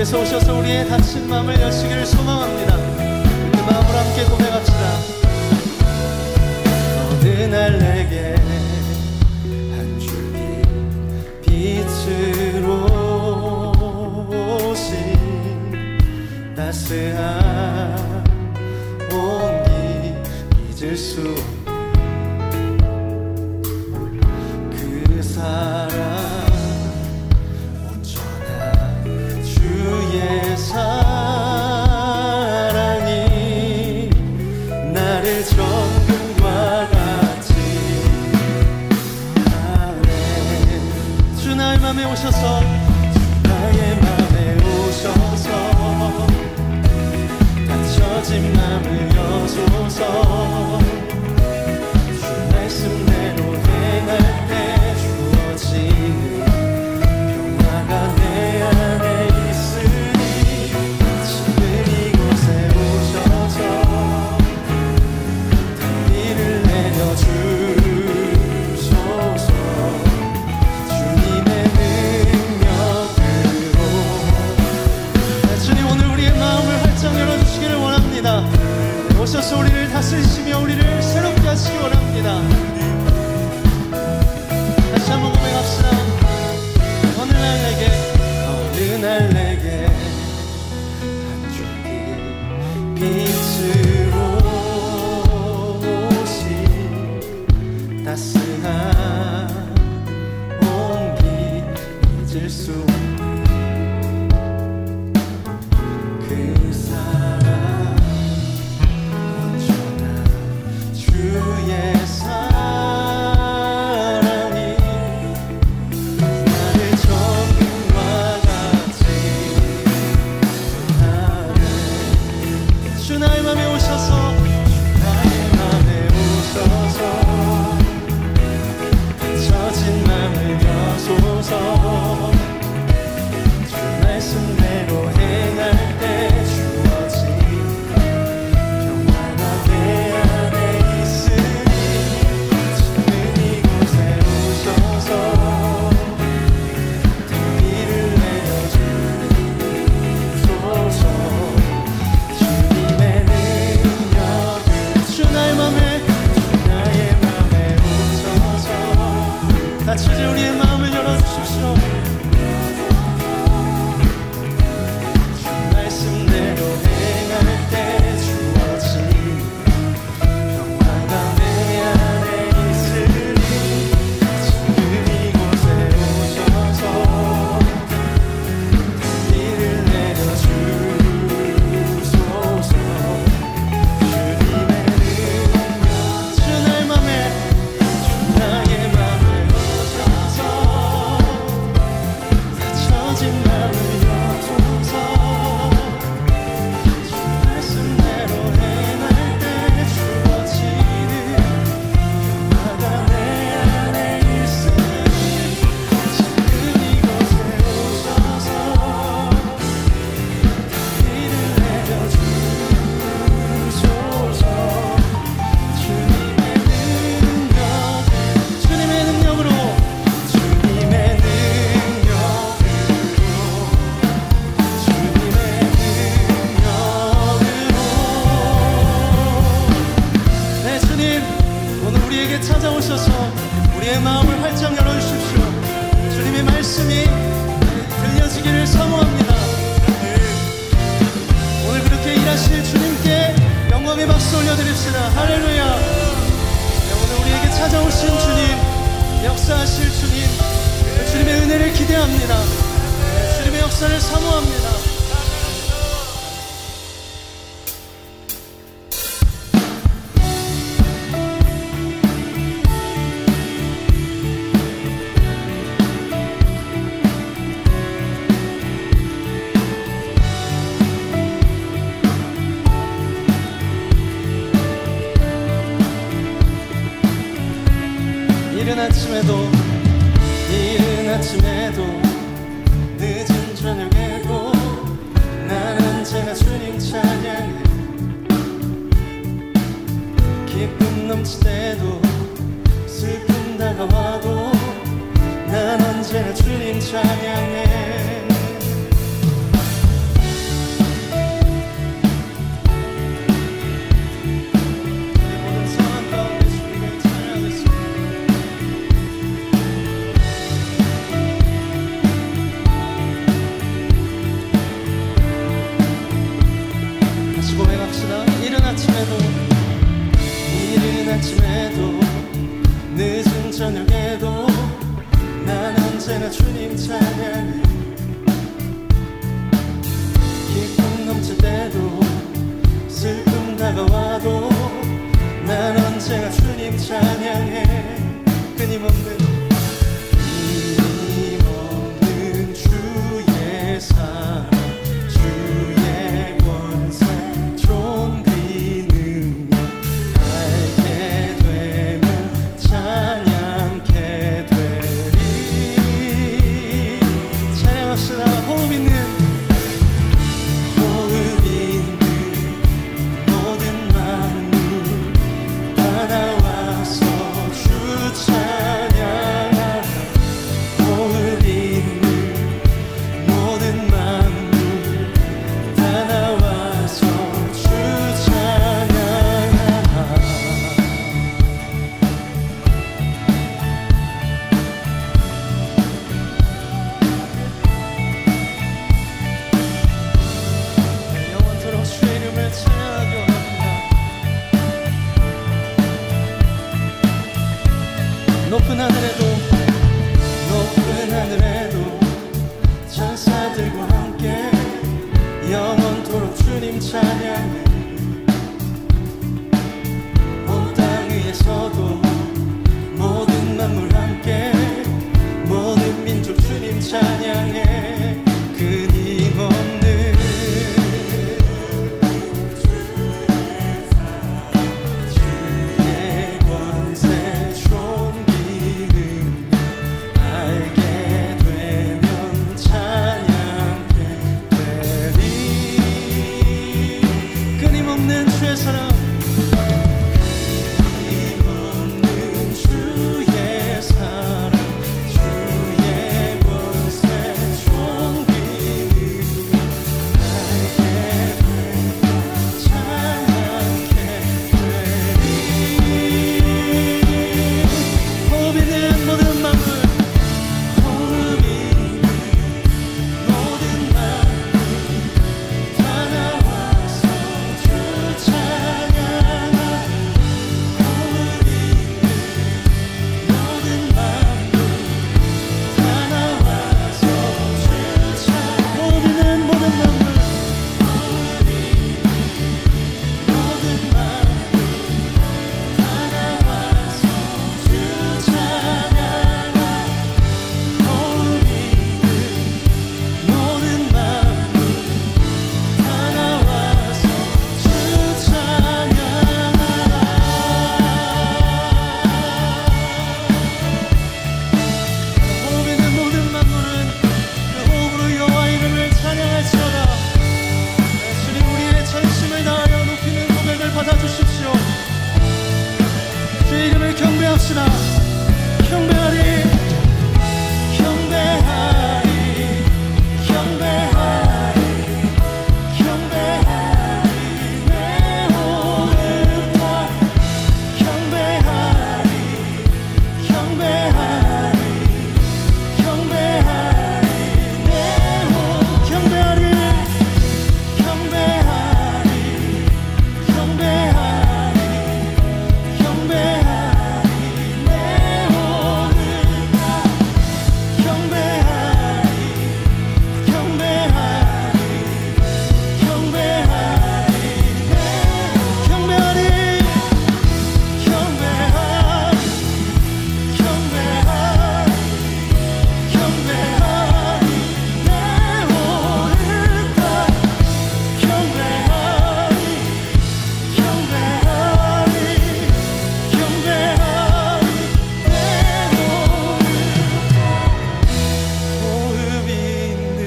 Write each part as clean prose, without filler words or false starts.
주님께서 오셔서 우리의 다친 마음을 여시기를 소망합니다. 그 마음을 함께 고백합시다. 어느 날 내게 한 줄기 빛으로 오신 따스한 온기 잊을 수 없는 그 사랑 사랑이 나를 정금과 같이 하네. 주 나의 맘에 오셔서 나의 맘에 오셔서 닫혀진 맘을 여소서 주 말씀대로 행할 때 주어지는 평화가 내 안에 오셔서 우리를 다스리시며 우리를 새롭게 하시기 원합니다. 다시 한번 고백합시다. 어느 날 내게 한 줄기 빛으로 오신 따스한 온기 잊을 수 없는 그 사랑 주의 사랑이 나를 정금과 같이 하네. 주 나의 맘에 오셔서 닫혀진 맘을 여소서 주 말씀대로 행할 때 닫혀진 우리의 마음을 열어주십시오. 주 말씀대로 행할 때 주어진 평화가 내 안에 있으니 지금 이곳에 오셔서 비를 내려주소서. 주님의 능력 주 나의 맘에 주 나의 맘에 찾아오셔서 우리의 마음을 활짝 열어주십시오. 주님의 말씀이 들려지기를 사모합니다. 오늘 그렇게 일하실 주님께 영광의 박수 올려드립시다. 할렐루야. 오늘 우리에게 찾아오신 주님, 역사하실 주님, 주님의 은혜를 기대합니다. 주님의 역사를 사모합니다. 이른 아침에도 늦은 저녁에도 난 언제나 주님 찬양해. 기쁨 넘칠 때도 슬픔 다가와도 난 언제나 주님 찬양해. 이른 아침에도 늦은 저녁에도 난 언제나 주님 찬양해. 기쁨 넘칠 때도 슬픔 다가와도 난 언제나 주님 찬양해. 끊임없는 주의 사랑, 주의 권세, 존귀 능력 알게 되면 찬양케 되리. 찬양합시다. 호흡 있는 모든 만물 다 나와서 주 찬양하라. 호흡 있는 모든 만물 다 나와서 주 찬양하라. 영원토록 주의 이름을 찬양하기 원합니다. 높은 하늘에도 천사들과 함께 영원토록 주님 찬양해. 온 땅 위에서도 모든 만물 함께 모든 민족 주님 찬양해. 끊임없는 주의 권세, 존귀 능력 알게 되면 찬양케 되리. 끊임없는 주의 사랑, 끊임없는 주의 사랑, 주의 권세, 존귀 능력 알게 되면 찬양케 되리. 호흡 있는 모든 만물, 호흡 있는 모든 만물 다 나와서 주 찬양하라. 호흡 있는 모든 만물 다 나와서 주 찬양하라. 호흡 있는 모든 만물, 호흡 있는 모든 만물 다 나와서 주 찬양하라. 호흡 있는 모든 만물 다 나와서 주 찬양하라. 호흡 있는 모든 만물은 그 호흡으로 여호와 이름을 찬양할지어다. 주님, 우리의 전심을 다하여 높이는 고백을 받아주십시오. 주의 이름을 경배합시다. 경배하리, 경배하리, 경배하리, 경배하리. 내 호흡과 경배하리, 경배하리, 경배하리. 내 호흡 경배하리, 경배하리, 경배하리, 경배하리. 내 호흡과 경배하리, 경배하리, 경배하리. 내 경배하리, 경배하리, 경배하리, 경배하리. 내 호흡과 경배하리, 경배하리, 경배하리. 내 호흡 있는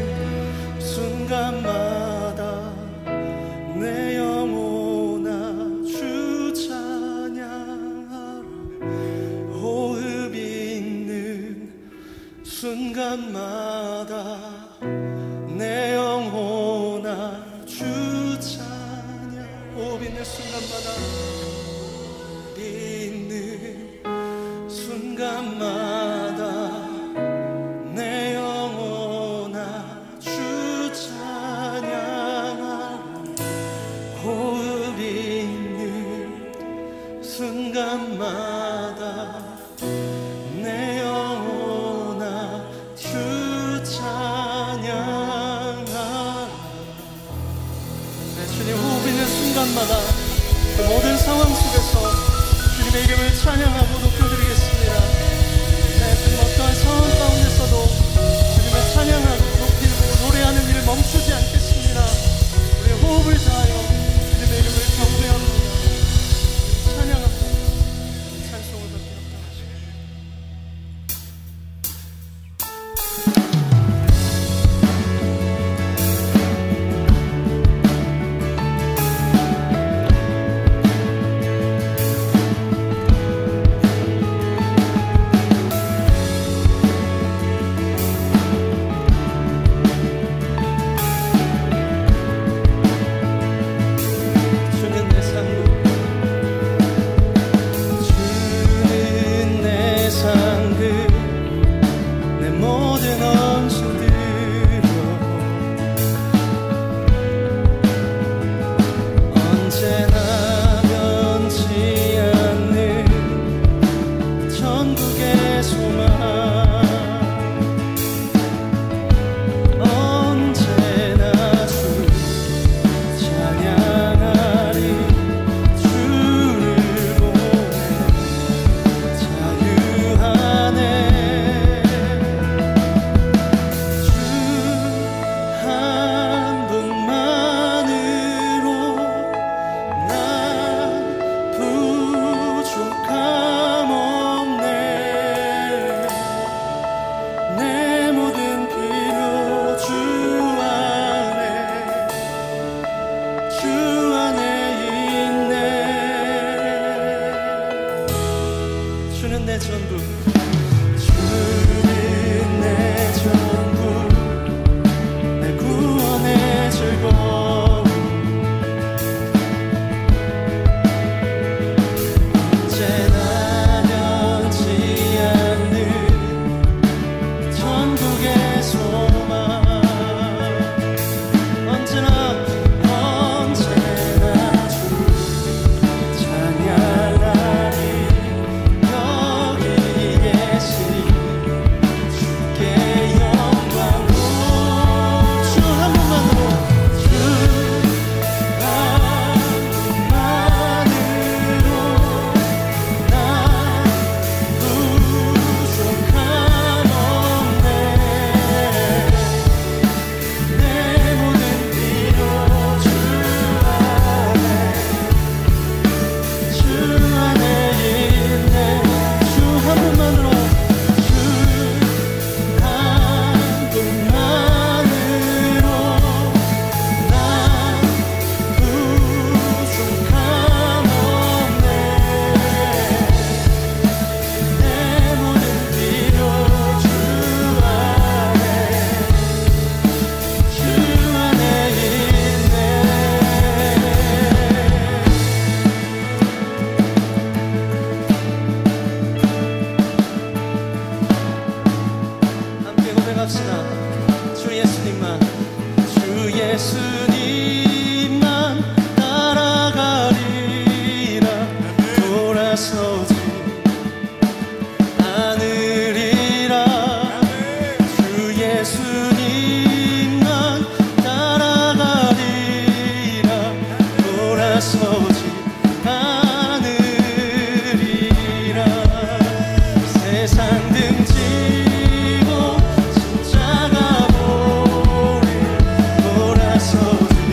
순간마다 내 영혼아 주 찬양하라. 호흡 있는 순간마다 내 영혼아 주 찬양. 호흡 있는 순간마다, 있는 순간마다 내 영혼아 주 찬양하라. 호흡 있는 순간마다 내 영혼아 주 찬양하라. 네, 주님 호흡 있는 순간마다 그 모든 상황 속에서 주님의 이름을 찬양하고 높여드리겠습니다. 네, 주님 어떠한 상황 가운데서도 주님을 찬양하고 높이고 노래하는 일을 멈추지 않겠습니다. 우리의 호흡을 다하여 주님의 이름을 경배합니다. 찬양합니다. 찬송을 받기 합당하시고.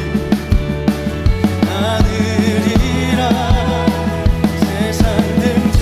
하늘이라 세상 등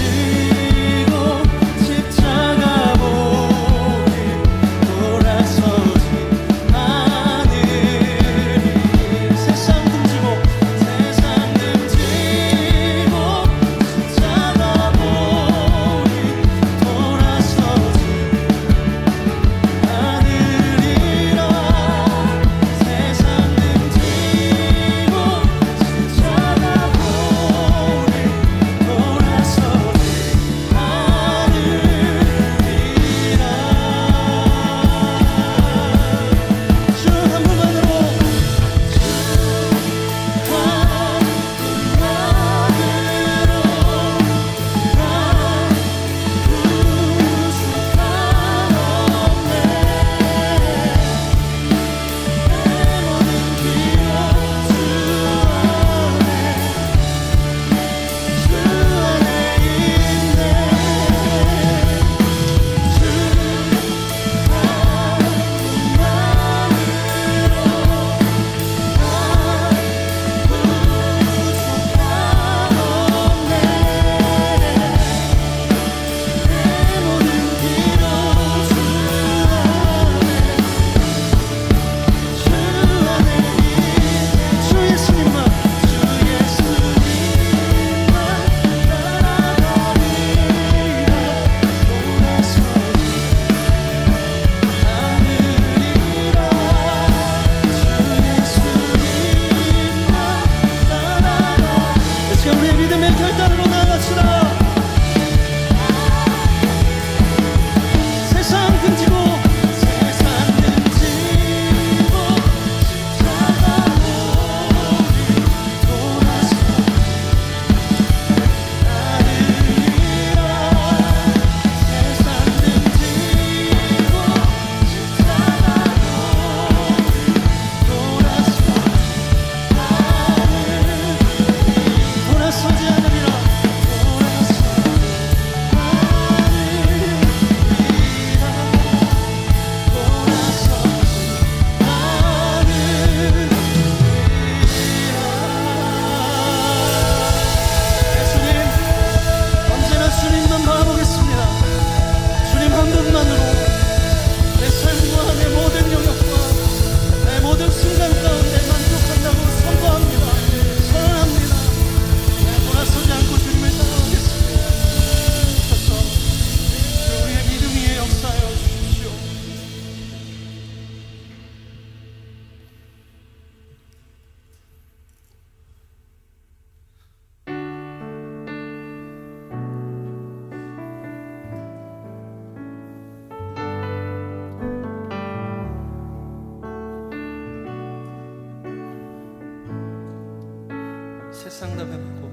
세상 다 변하고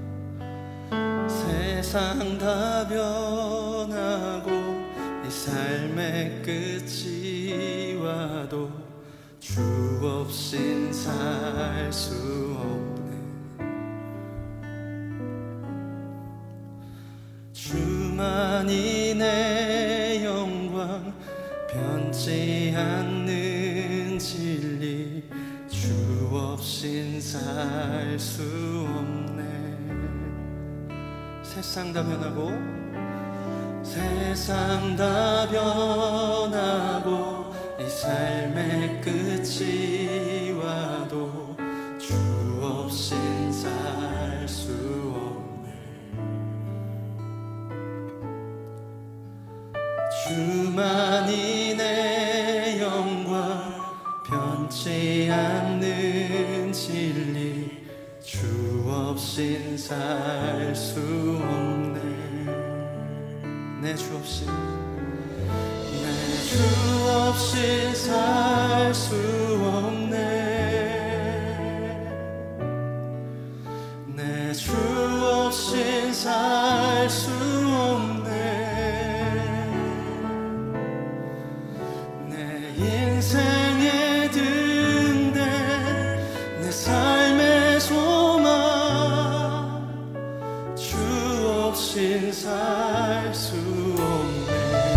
세상 다 변하고 이 삶의 끝이 와도 주 없인 살 수 없네. 주만이 내 영광 변치 않는 진리 주 없인 살 수 없네. 세상 다 변하고 세상 다 변하고 이 삶의 끝이 와도 주 없인 살 수 없네. 주만이 내 영광 변치 않는 진리 주 없인 살 수 없네. 내 주 없인 주 없인 살 수 없네. 내 주 없인 살 수 없네. 내 인생의 등대 내 삶의 소망 주 없인 살 수 없네.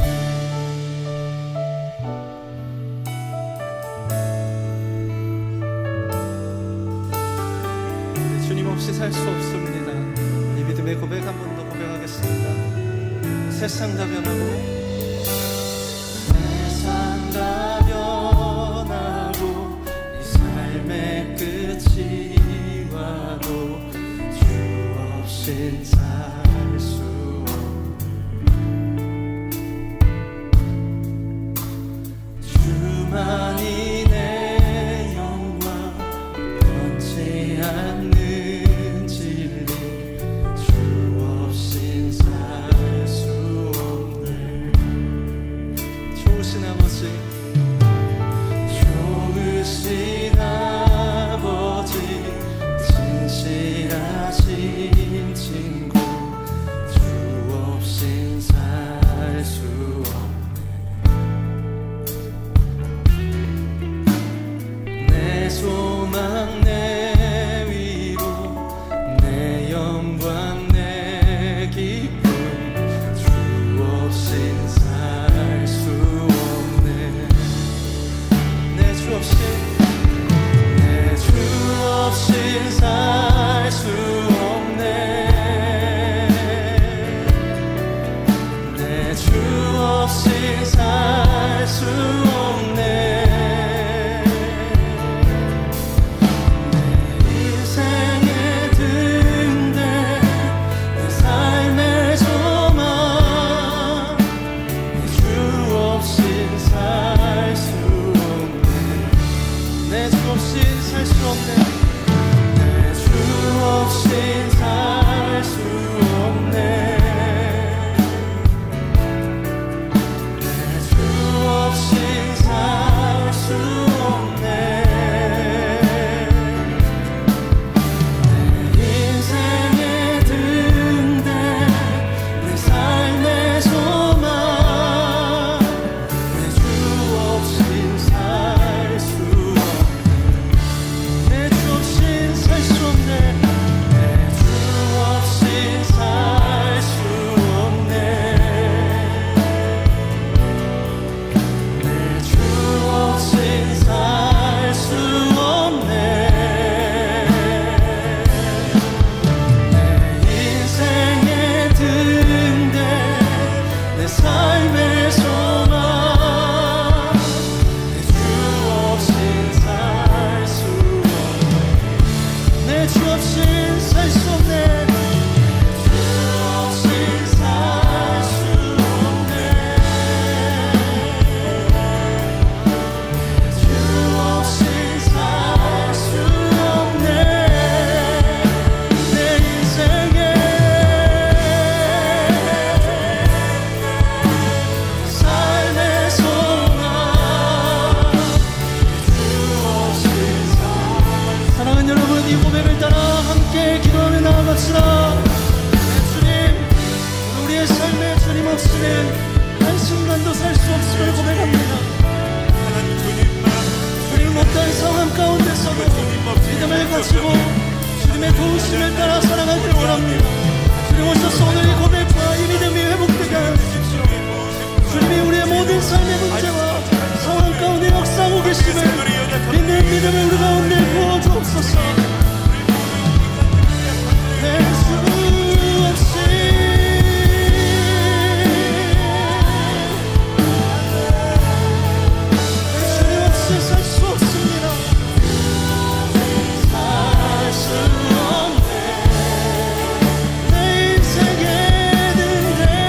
없이 살 수 없습니다. 이 믿음의 고백 한 번 더 고백하겠습니다. 세상 다 변하고 세상 다 변하고 이 삶의 끝이 와도 주 없인 살 수 없네. 주만이 내 영광 변치 않는 주 없인 살 수 없네. 우리는 한순간도 살 수 없음을 고백합니다. 주님 어떠한 상황 가운데서도 믿음을 가지고 주님의 도우심을 따라 살아가길 원합니다. 주님 오셔서 오늘 이 고백과 이 믿음이 회복되게 하여 주십시오. 주님이 우리의 모든 삶의 문제와 상황 가운데 역사하고 계심을 믿는 믿음을 우리 가운데 부어 주옵소서. 내 주 없이 살 수 없습니다. 살 수 없네. 내 인생에 든데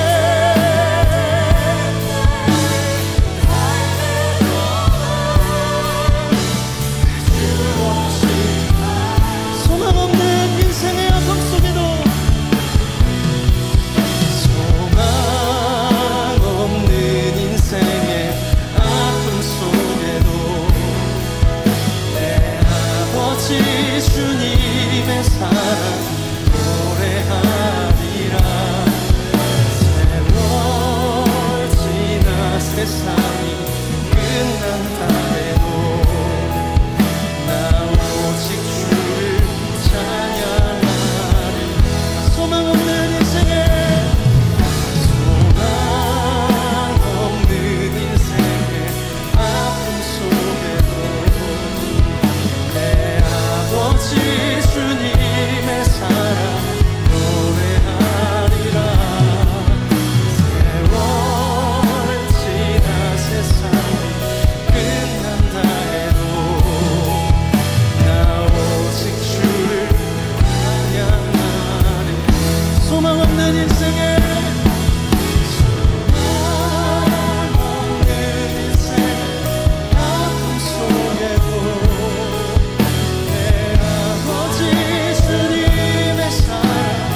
소망 없는 인생의 아픔 속에도 소망 없는 인생의 아픔 속에도 내 아버지 주님의 사랑 노래하리라. 세월 지나 세상이 끝난다 해도 나 오직 주를 찬양하리. 소망 없는 인생에 소망 없는 인생의 아픔 속에도 내 아버지 주님의 사랑 노래하리라. 세월 지나 세상이 끝난다 해도 나 오직 주를 찬양하리. 소망 없는 인생에 소망 없는 인생의 아픔 속에도 내 아버지 주님의 사랑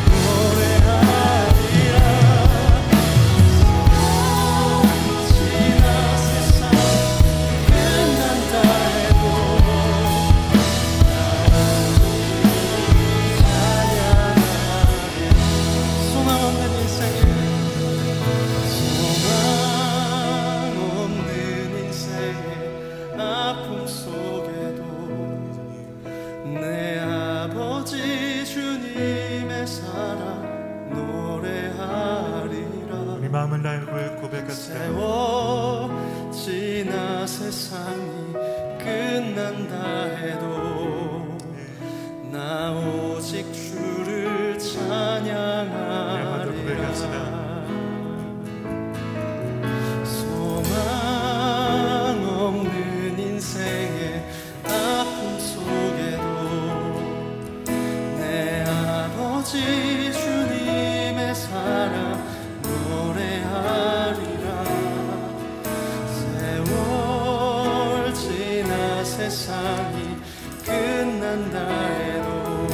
노래하리라. 지나 세상 끝난다 해도 찬양하리. 소망 없는 인생에 소망 없는 인생의 아픔 속에도 내 아버지 주님의 사랑 노래하리라. 우리 마음을 다해 고백합시다. 세월 지나 세상이 끝난다 해도 나 오직 주를 찬양하리라. 소망 없는 인생의 아픔 속에도 내 아버지 주님의 사랑 노래하리라. 세월 지나 세상이 끝난다 해도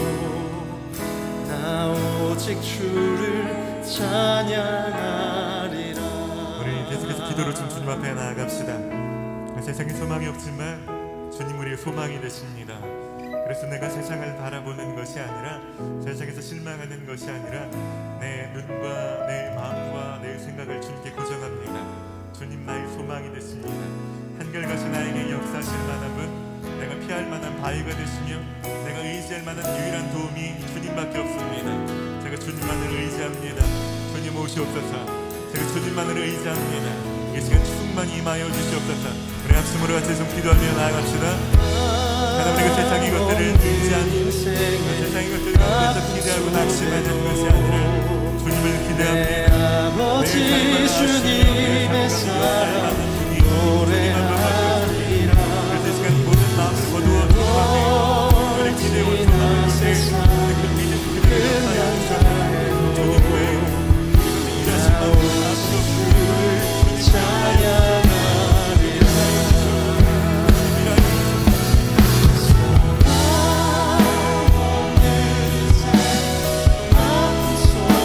나 오직 주를 찬양하리라. 우리 계속해서 기도로 좀 주님 앞에 나아갑시다. 세상에 소망이 없지만 주님 우리의 소망이 되십니다. 그래서 내가 세상을 바라보는 것이 아니라 세상에서 실망하는 것이 아니라 내 눈과 내 마음과 내 생각을 주님께 고정합니다. 주님 나의 소망이 되십니다. 한결같이 나에게 역사하실 만한 분, 내가 피할 만한 바위가 되시며 내가 의지할 만한 유일한 도움이 주님밖에 없습니다. 제가 주님만을 의지합니다. 주님 오시옵소서. 제가 주님만을 의지합니다. 이 시간 충만히 임하여 주시옵소서. 우리 합심으로 같이 좀 기도하며 나아갑시다. 하나님 우리가 세상의 것들을 의지하니 세상의 것들을 위해서 기대하고 낙심하는 것이 아니라 주님을 기대합니다. 아버지 주님의 사랑 노래하리라. 그래서 이 시간 모든 마음을 거두어 주님 앞에 우리 기대고 소망을 세우고 그 믿음 그대로 사용하여 주시옵소서. 주님 외에 일하실 만한 아무도 없으니 찬양하리라. 소망 없는 삶 아픔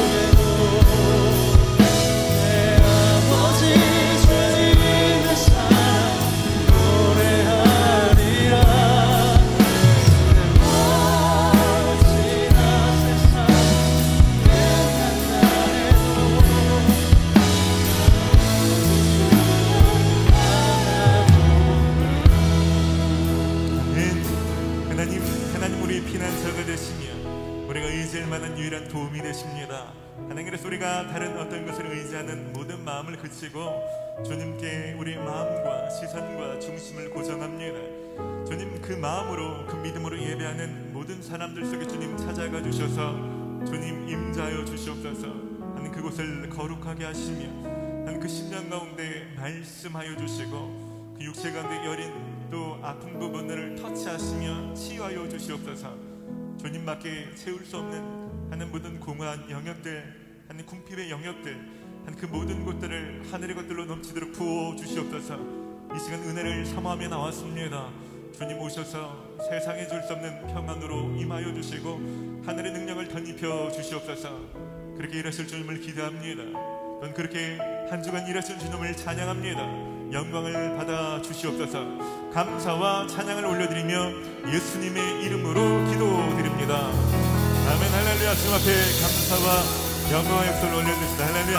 하나님의 소리가 다른 어떤 것을 의지하는 모든 마음을 그치고 주님께 우리의 마음과 시선과 중심을 고정합니다. 주님, 그 마음으로 그 믿음으로 예배하는 모든 사람들 속에 주님 찾아가 주셔서 주님 임자하여 주시옵소서. 하나님, 그곳을 거룩하게 하시며 하나님, 그 심령 가운데 말씀하여 주시고 그 육체 가운데 여린 또 아픈 부분을 터치하시며 치유하여 주시옵소서. 주님밖에 채울 수 없는 하는 모든 공허한 영역들, 하는 궁핍의 영역들, 하는 그 모든 것들을 하늘의 것들로 넘치도록 부어 주시옵소서. 이 시간 은혜를 사모하며 나왔습니다. 주님 오셔서 세상에 줄 수 없는 평안으로 임하여 주시고 하늘의 능력을 덧입혀 주시옵소서. 그렇게 일하실 주님을 기대합니다. 넌 그렇게 한 주간 일하신 주님을 찬양합니다. 영광을 받아 주시옵소서. 감사와 찬양을 올려드리며 예수님의 이름으로 기도드립니다. 아멘. 할렐루야. 주님 앞에 감사와 영광의 역사를 올려드립니다. 할렐루야.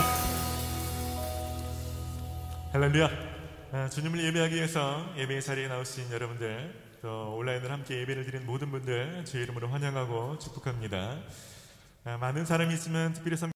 할렐루야. 주님을 예배하기 위해서 예배의 자리에 나오신 여러분들, 또 온라인으로 함께 예배를 드린 모든 분들 주의 이름으로 환영하고 축복합니다. 많은 사람이 있으면 특별히